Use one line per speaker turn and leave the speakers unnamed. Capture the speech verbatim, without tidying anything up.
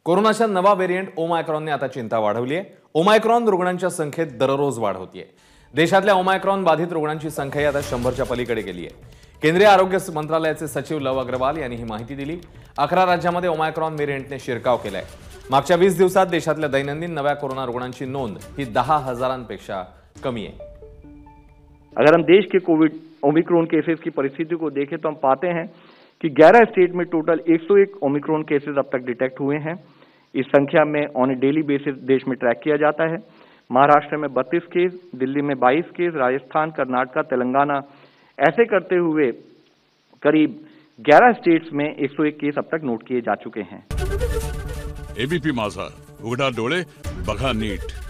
कोरोनाचा नवा व्हेरियंट ओमायक्रॉनने आता चिंता वाढवली आहे। ओमायक्रॉन रुग्णांच्या संख्येत दररोज वाढ होतीये। देशातल्या ओमायक्रॉन बाधित रुग्णांची संख्या आता शंभरच्या पलीकडे गेली आहे। केंद्रीय आरोग्य मंत्रालयाचे सचिव लव अग्रवाल यांनी ही माहिती दिली। अकरा राज्यांमध्ये ओमायक्रॉन व्हेरियंटने शिरकाव केलाय। मागच्या वीस दिवसात देशातल्या दैनंदिन नव्या कोरोना रुग्णांची नोंद ही दहा हजारांपेक्षा कमी आहे।
अगर हम देश के कोविड ओमिक्रॉन केसेस की परिस्थिति को देखें तो हम पाते हैं कि ग्यारह स्टेट में टोटल एक सौ एक ओमिक्रॉन केसेस अब तक डिटेक्ट हुए हैं। इस संख्या में ऑन ए डेली बेसिस देश में ट्रैक किया जाता है। महाराष्ट्र में बत्तीस केस, दिल्ली में बाईस केस, राजस्थान, कर्नाटक, तेलंगाना ऐसे करते हुए करीब ग्यारह स्टेट्स में एक सौ एक केस अब तक नोट किए जा चुके हैं।
एबीपी माझा, उघडा डोळे बघा नीट।